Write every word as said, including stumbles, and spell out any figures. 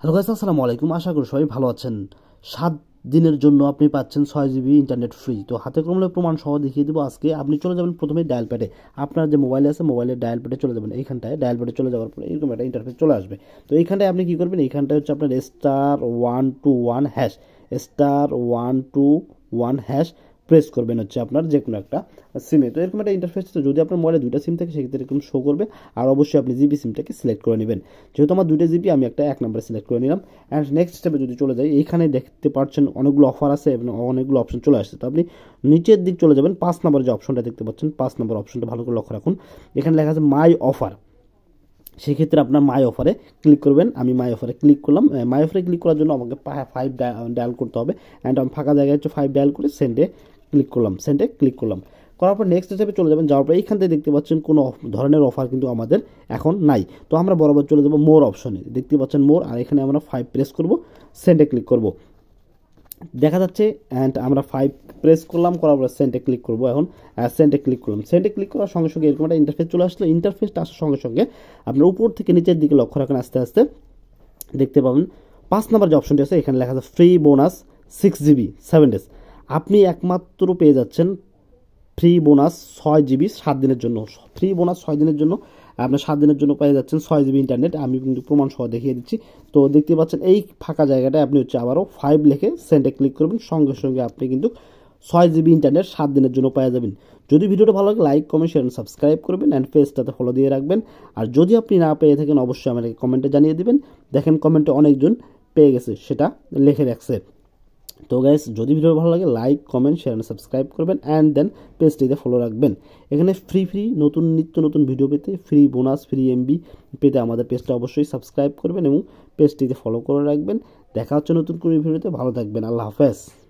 Hello guys, আসসালামু আলাইকুম। আশা করি সবাই ভালো আছেন। সাত দিনের জন্য আপনি পাচ্ছেন ছয় জিবি ইন্টারনেট ফ্রি। তো হাতে কলমে প্রমাণ সহ দেখিয়ে দেবো আজকে। আপনি চলে যাবেন প্রথমে ডায়াল প্যাডে, আপনার যে মোবাইল আছে মোবাইলের ডায়াল প্যাডে চলে যাবেন। এইখানটায় ডায়াল প্যাডে চলে যাওয়ার পরে এরকম একটা ইন্টারফেস চলে আসবে। তো এইখানটায় আপনি কী করবেন, এইখানটায় হচ্ছে আপনার star one two one hash star one two one hash press করবেন হচ্ছে আপনার যে কোনো একটা সিমে। তো এরকম একটা ইন্টারফেস, তো যদি আপনার মোবাইলে দুইটা সিম থাকে সেক্ষেত্রে এরকম শো করবে। আর অবশ্যই আপনি জিবি সিমটাকে সিলেক্ট করে নেবেন। যেহেতু আমার দুইটা জিবি, আমি একটা এক নম্বরে সিলেক্ট করে নিলাম। অ্যান্ড নেক্সট স্টেপে যদি চলে যাই, এইখানে দেখতে পাচ্ছেন অনেকগুলো অফার আছে এবং অনেকগুলো অপশন চলে আসছে। তো আপনি নিচের দিক চলে যাবেন, পাঁচ নম্বর যে অপশনটা দেখতে পাচ্ছেন, পাঁচ নম্বর অপশনটা ভালো করে লক্ষ্য রাখুন। এখানে লেখা আছে মাই অফার। সেক্ষেত্রে আপনার মাই অফারে ক্লিক করবেন। আমি মাই অফারে ক্লিক করলাম। মাই অফারে ক্লিক করার জন্য আমাকে ফাইভ ডায়াল করতে হবে। অ্যান্ড আমি ফাঁকা জায়গায় হচ্ছে ফাইভ ডায়াল করে সেন্ডে ক্লিক করলাম সেন্ডে ক্লিক করলাম করার পর নেক্সট স্টেপে চলে যাবেন। যাওয়ার পর এইখান থেকে দেখতে পাচ্ছেন কোনো ধরনের অফার কিন্তু আমাদের এখন নাই। তো আমরা বরাবর চলে যাবো মোর অপশনে, দেখতে পাচ্ছেন মোর। আর এখানে আমরা ফাইভ প্রেস করব, সেন্ডে ক্লিক করব, দেখা যাচ্ছে। অ্যান্ড আমরা ফাইভ প্রেস করলাম, করার পর সেন্টে ক্লিক করবো। এখন সেন্টে ক্লিক করলাম, সেন্টে ক্লিক করার সঙ্গে সঙ্গে এরকম একটা ইন্টারফেস চলে আসলো। ইন্টারফেসটা আসার সঙ্গে সঙ্গে আপনার উপর থেকে নিচের দিকে লক্ষ্য রাখেন, আস্তে আস্তে দেখতে পাবেন পাঁচ নাম্বার যে অপশনটি আছে এখানে লেখা আছে free bonus six GB seven days. আপনি একমাত্র পেয়ে যাচ্ছেন ফ্রি বোনাস ছয় জিবি সাত দিনের জন্য। ফ্রি বোনাস ছয় দিনের জন্য আপনার সাত দিনের জন্য পেয়ে যাচ্ছেন ছয় জিবি ইন্টারনেট। আমি কিন্তু প্রমাণ সহ দেখিয়ে দিচ্ছি। তো দেখতে পাচ্ছেন এই ফাঁকা জায়গাটায় আপনি হচ্ছে আবারও ফাইভ লিখে সেন্টে ক্লিক করবেন, সঙ্গে সঙ্গে আপনি কিন্তু ছয় জিবি ইন্টারনেট সাত দিনের জন্য পেয়ে যাবেন। যদি ভিডিওটা ভালো লাগে লাইক কমেন্ট শেয়ার সাবস্ক্রাইব করবেন অ্যান্ড পেজটাতে ফলো দিয়ে রাখবেন। আর যদি আপনি না পেয়ে থাকেন অবশ্যই আমাকে কমেন্টে জানিয়ে দিবেন। দেখেন কমেন্টে অনেকজন পেয়ে গেছে, সেটা লিখে রাখছে। তো গাইস, যদি ভিডিও ভালো লাগে লাইক কমেন্ট শেয়ার সাবস্ক্রাইব করবেন অ্যান্ড দেন পেজটিতে ফলো রাখবেন। এখানে ফ্রি ফ্রি নতুন নিত্য নতুন ভিডিও পেতে, ফ্রি বোনাস ফ্রি এমবি পেতে আমাদের পেজটা অবশ্যই সাবস্ক্রাইব করবেন এবং পেজটিতে ফলো করে রাখবেন। দেখা হচ্ছে নতুন কোনো ভিডিওতে। ভালো থাকবেন, আল্লাহ হাফেজ।